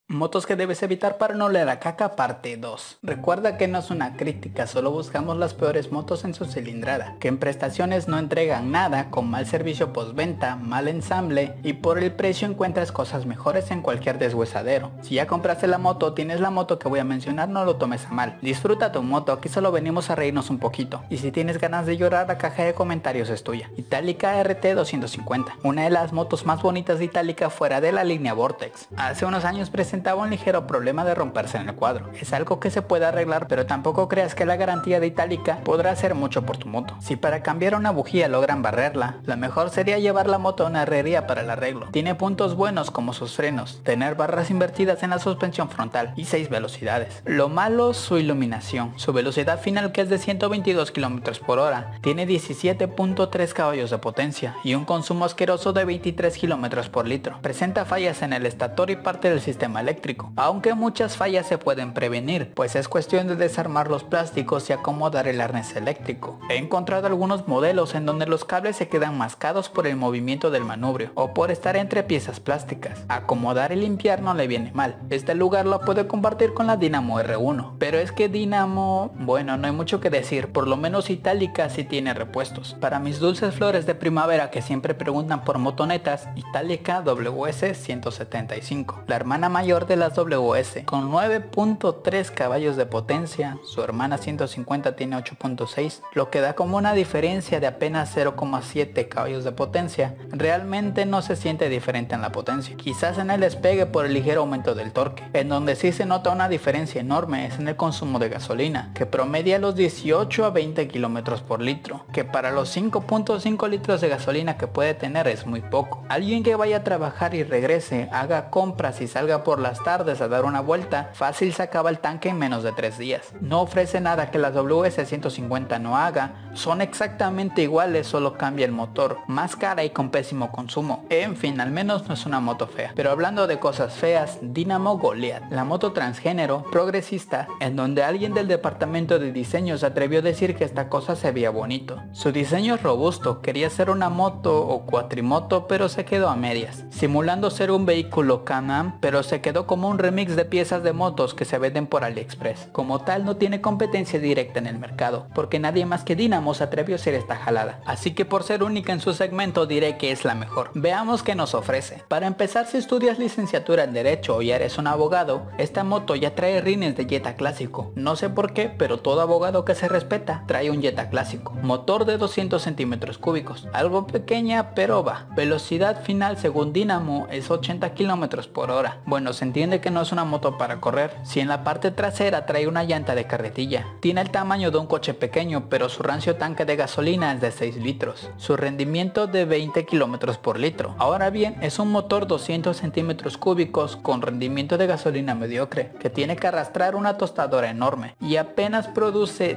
Motos que debes evitar para no oler a caca parte 2. Recuerda que no es una crítica, solo buscamos las peores motos en su cilindrada, que en prestaciones no entregan nada, con mal servicio postventa, mal ensamble y por el precio encuentras cosas mejores en cualquier deshuesadero. Si ya compraste la moto o tienes la moto que voy a mencionar, no lo tomes a mal. Disfruta tu moto, aquí solo venimos a reírnos un poquito. Y si tienes ganas de llorar, la caja de comentarios es tuya. Itálica RT 250, una de las motos más bonitas de Itálica fuera de la línea Vortex. Hace unos años presentaba un ligero problema de romperse en el cuadro. Es algo que se puede arreglar, pero tampoco creas que la garantía de Itálica podrá hacer mucho por tu moto. Si para cambiar una bujía logran barrerla, lo mejor sería llevar la moto a una herrería para el arreglo. Tiene puntos buenos como sus frenos, tener barras invertidas en la suspensión frontal y 6 velocidades. Lo malo, su iluminación. Su velocidad final, que es de 122 km por hora, tiene 17.3 caballos de potencia y un consumo asqueroso de 23 km por litro. Presenta fallas en el estator y parte del sistema eléctrico, aunque muchas fallas se pueden prevenir, pues es cuestión de desarmar los plásticos y acomodar el arnés eléctrico. He encontrado algunos modelos en donde los cables se quedan mascados por el movimiento del manubrio o por estar entre piezas plásticas. Acomodar y limpiar no le viene mal. Este lugar lo puede compartir con la Dynamo R1, pero es que Dynamo, bueno, no hay mucho que decir, por lo menos Itálica sí tiene repuestos. Para mis dulces flores de primavera que siempre preguntan por motonetas, Itálica WS 175, la hermana mayor de las WS, con 9.3 caballos de potencia. Su hermana 150 tiene 8.6, lo que da como una diferencia de apenas 0.7 caballos de potencia. Realmente no se siente diferente en la potencia, quizás en el despegue por el ligero aumento del torque. En donde sí se nota una diferencia enorme es en el consumo de gasolina, que promedia los 18 a 20 km por litro, que para los 5.5 litros de gasolina que puede tener es muy poco. Alguien que vaya a trabajar y regrese, haga compras y salga por las tardes a dar una vuelta, fácil se acaba el tanque en menos de 3 días. No ofrece nada que la WS 150 no haga, son exactamente iguales, solo cambia el motor, más cara y con pésimo consumo. En fin, al menos no es una moto fea. Pero hablando de cosas feas, Dynamo Goliath, la moto transgénero, progresista, en donde alguien del departamento de diseño se atrevió a decir que esta cosa se veía bonito. Su diseño es robusto, quería ser una moto o cuatrimoto, pero se quedó a medias, simulando ser un vehículo Can-Am, pero se quedó como un remix de piezas de motos que se venden por AliExpress. Como tal, no tiene competencia directa en el mercado, porque nadie más que Dynamo se atrevió a hacer esta jalada, así que por ser única en su segmento diré que es la mejor. Veamos qué nos ofrece. Para empezar, si estudias licenciatura en Derecho o ya eres un abogado, esta moto ya trae rines de Jetta clásico. No sé por qué, pero todo abogado que se respeta trae un Jetta clásico. Motor de 200 centímetros cúbicos, algo pequeña pero va. Velocidad final según Dynamo es 80 km por hora. Bueno, se entiende que no es una moto para correr. Si en la parte trasera trae una llanta de carretilla, tiene el tamaño de un coche pequeño, pero su rancio tanque de gasolina es de 6 litros. Su rendimiento de 20 km por litro. Ahora bien, es un motor 200 centímetros cúbicos con rendimiento de gasolina mediocre, que tiene que arrastrar una tostadora enorme y apenas produce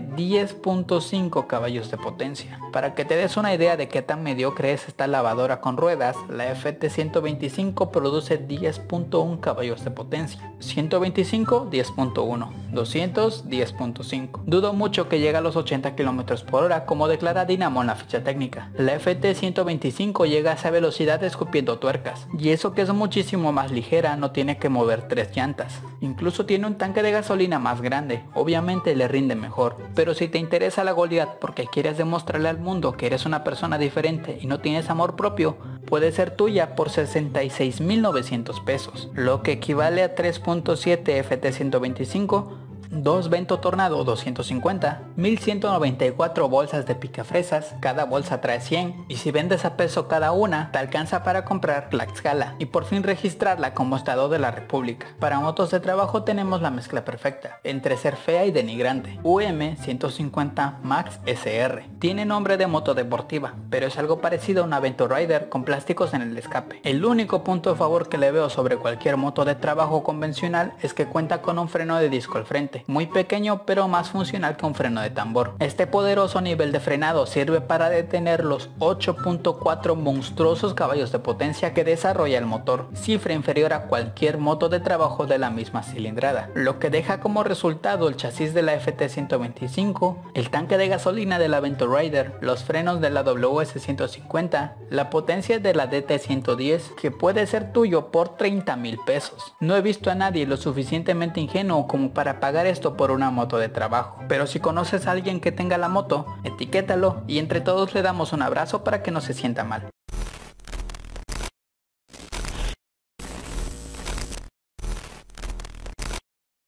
10.5 caballos de potencia. Para que te des una idea de qué tan mediocre es esta lavadora con ruedas, la FT 125 produce 10.1 caballos de potencia, 125 10.1, 200 10.5. Dudo mucho que llegue a los 80 km por hora como declara Dynamo en la ficha técnica. La FT 125 llega a esa velocidad escupiendo tuercas, y eso que es muchísimo más ligera, no tiene que mover 3 llantas. Incluso tiene un tanque de gasolina más grande, obviamente le rinde mejor. Pero si te interesa la Goliath porque quieres demostrarle al mundo que eres una persona diferente y no tienes amor propio, puede ser tuya por 66.900 pesos, lo que equivale a 3.7 FT 125, 2 Vento Tornado 250, 1194 bolsas de picafresas, cada bolsa trae 100, y si vendes a peso cada una, te alcanza para comprar Tlaxcala y por fin registrarla como estado de la república. Para motos de trabajo tenemos la mezcla perfecta, entre ser fea y denigrante. UM 150 Max SR, tiene nombre de moto deportiva, pero es algo parecido a una Vento Rider con plásticos en el escape. El único punto a favor que le veo sobre cualquier moto de trabajo convencional es que cuenta con un freno de disco al frente, potente, muy pequeño pero más funcional que un freno de tambor. Este poderoso nivel de frenado sirve para detener los 8.4 monstruosos caballos de potencia que desarrolla el motor, cifra inferior a cualquier moto de trabajo de la misma cilindrada, lo que deja como resultado el chasis de la FT125, el tanque de gasolina de la Vento Rider, los frenos de la WS150, la potencia de la DT110, que puede ser tuyo por 30,000 pesos. No he visto a nadie lo suficientemente ingenuo como para pagar esto por una moto de trabajo, pero si conoces a alguien que tenga la moto, etiquétalo y entre todos le damos un abrazo para que no se sienta mal.